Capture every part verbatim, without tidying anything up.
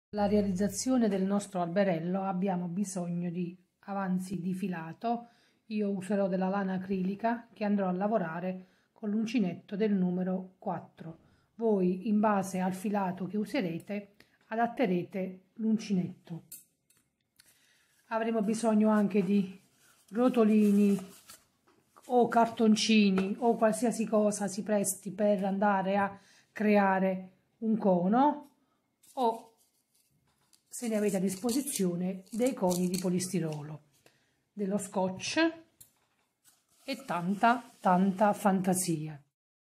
La realizzazione del nostro alberello abbiamo bisogno di avanzi di filato. Io userò della lana acrilica che andrò a lavorare con l'uncinetto del numero quattro. Voi, in base al filato che userete, adatterete l'uncinetto. Avremo bisogno anche di rotolini o cartoncini o qualsiasi cosa si presti per andare a creare un cono, o se ne avete a disposizione dei coni di polistirolo, dello scotch e tanta tanta fantasia.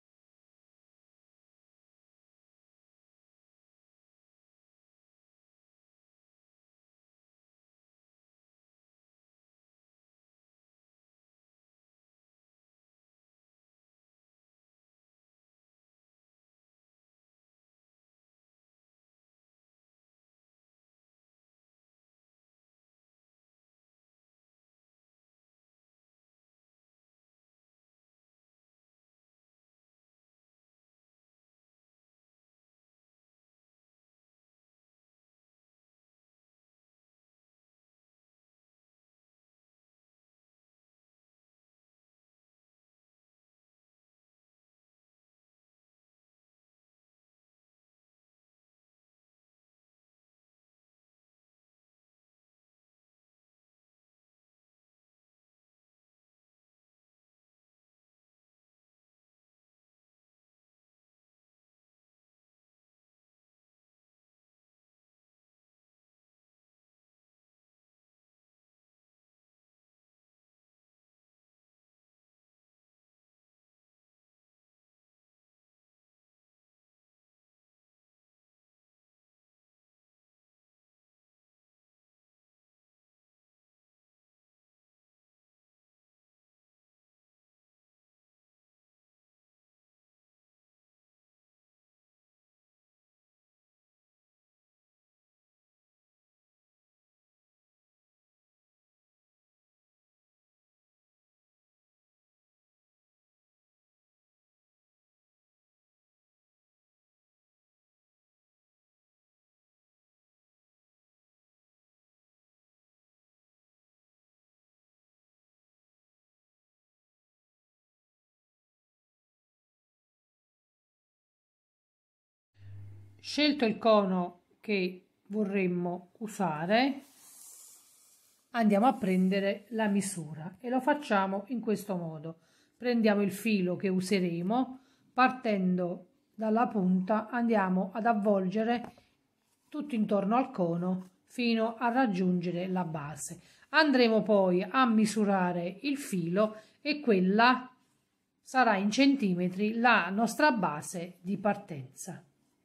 Scelto il cono che vorremmo usare, andiamo a prendere la misura e lo facciamo in questo modo. Prendiamo il filo che useremo, partendo dalla punta andiamo ad avvolgere tutto intorno al cono fino a raggiungere la base. Andremo poi a misurare il filo e quella sarà in centimetri la nostra base di partenza.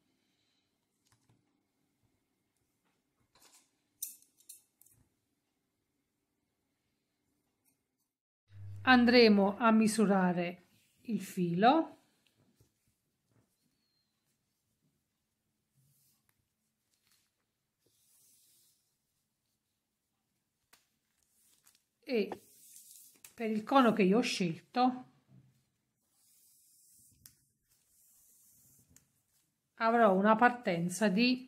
Andremo a misurare il filo e per il cono che io ho scelto avrò una partenza di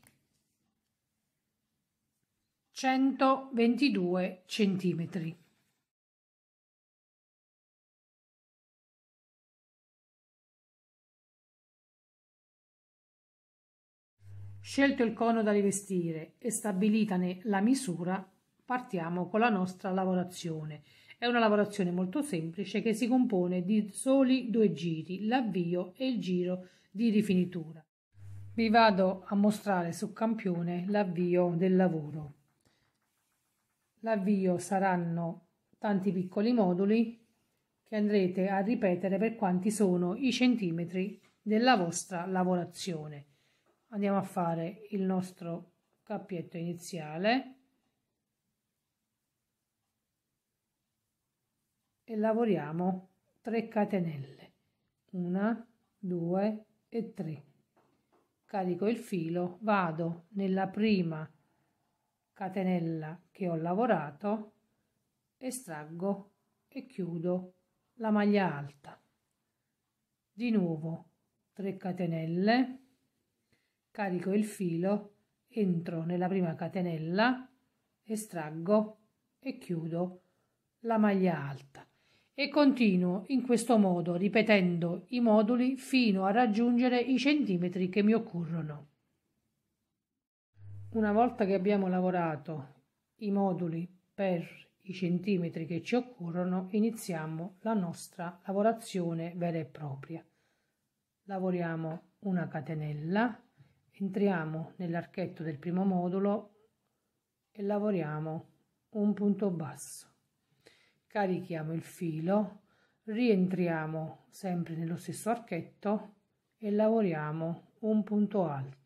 centoventidue centimetri. Scelto il cono da rivestire e stabilitane la misura, partiamo con la nostra lavorazione. È una lavorazione molto semplice che si compone di soli due giri, l'avvio e il giro di rifinitura. Vi vado a mostrare su campione l'avvio del lavoro. L'avvio saranno tanti piccoli moduli che andrete a ripetere per quanti sono i centimetri della vostra lavorazione. Andiamo a fare il nostro cappietto iniziale e lavoriamo tre catenelle, una, due e tre. Carico il filo, vado nella prima catenella che ho lavorato, estraggo e chiudo la maglia alta. Di nuovo tre catenelle, carico il filo entro nella prima catenella, estraggo e chiudo la maglia alta e continuo in questo modo ripetendo i moduli fino a raggiungere i centimetri che mi occorrono. Una volta che abbiamo lavorato i moduli per i centimetri che ci occorrono, iniziamo la nostra lavorazione vera e propria. Lavoriamo una catenella, entriamo nell'archetto del primo modulo e lavoriamo un punto basso. Carichiamo il filo, rientriamo sempre nello stesso archetto e lavoriamo un punto alto.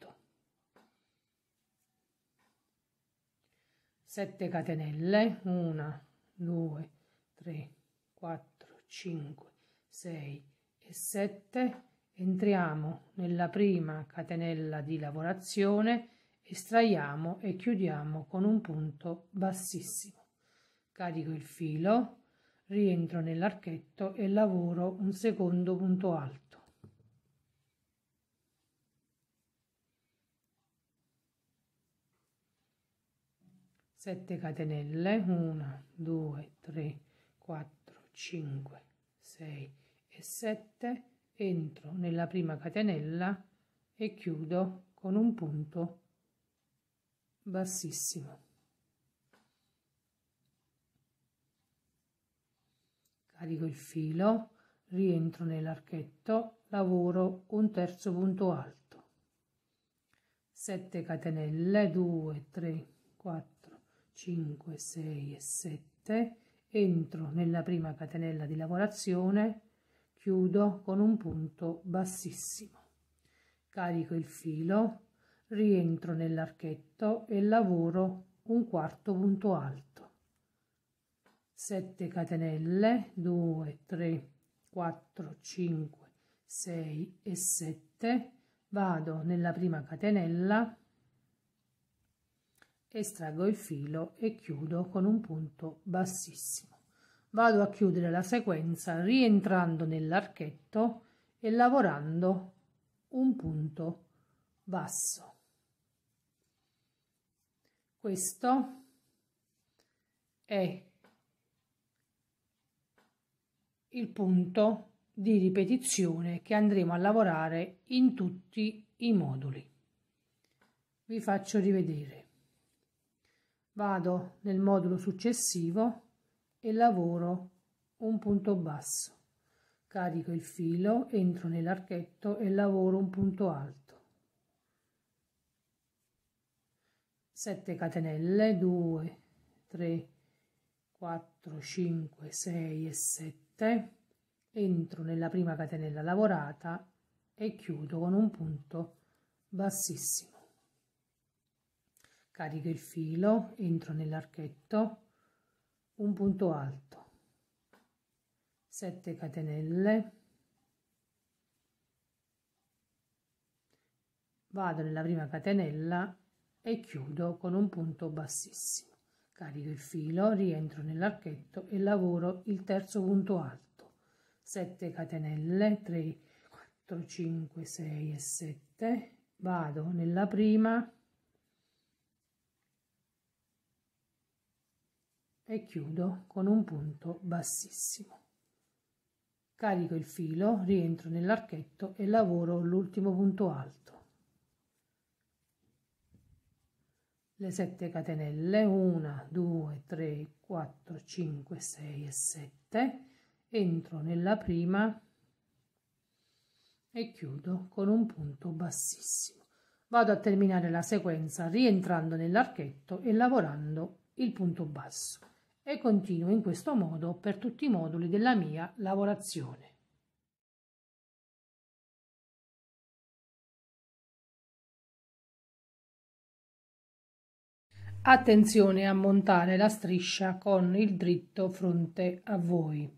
sette catenelle, uno, due, tre, quattro, cinque, sei e sette. Entriamo nella prima catenella di lavorazione, estraiamo e chiudiamo con un punto bassissimo. Carico il filo, rientro nell'archetto e lavoro un secondo punto alto. sette catenelle, uno, due, tre, quattro, cinque, sei e sette. Entro nella prima catenella e chiudo con un punto bassissimo. Carico il filo, rientro nell'archetto, lavoro un terzo punto alto. sette catenelle, due, tre, quattro, cinque, sei e sette. Entro nella prima catenella di lavorazione, chiudo con un punto bassissimo. Carico il filo, rientro nell'archetto e lavoro un quarto punto alto. sette catenelle, due, tre, quattro, cinque, sei e sette. Vado nella prima catenella, estraggo il filo e chiudo con un punto bassissimo. Vado a chiudere la sequenza rientrando nell'archetto e lavorando un punto basso. Questo è il punto di ripetizione che andremo a lavorare in tutti i moduli. Vi faccio rivedere. Vado nel modulo successivo e lavoro un punto basso. Carico il filo, entro nell'archetto e lavoro un punto alto. sette catenelle, due, tre, quattro, cinque, sei e sette. Entro nella prima catenella lavorata e chiudo con un punto bassissimo. Carico il filo, entro nell'archetto, un punto alto, sette catenelle, vado nella prima catenella e chiudo con un punto bassissimo. Carico il filo, rientro nell'archetto e lavoro il terzo punto alto, sette catenelle, tre, quattro, cinque, sei e sette. Vado nella prima e chiudo con un punto bassissimo. Carico il filo, rientro nell'archetto e lavoro l'ultimo punto alto. Le sette catenelle, uno, due, tre, quattro, cinque, sei e sette. Entro nella prima e chiudo con un punto bassissimo. Vado a terminare la sequenza rientrando nell'archetto e lavorando il punto basso. E continuo in questo modo per tutti i moduli della mia lavorazione. Attenzione a montare la striscia con il dritto fronte a voi.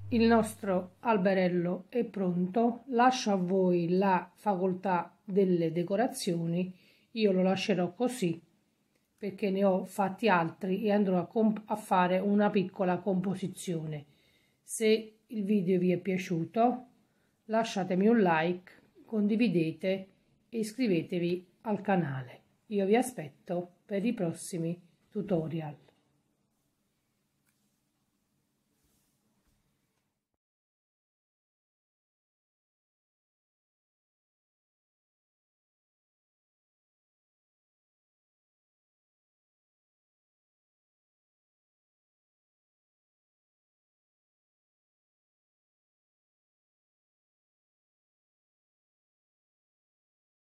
Il nostro alberello è pronto, lascio a voi la facoltà delle decorazioni. Io lo lascerò così perché ne ho fatti altri e andrò a, a fare una piccola composizione. Se il video vi è piaciuto, lasciatemi un like, condividete e iscrivetevi al canale. Io vi aspetto per i prossimi tutorial.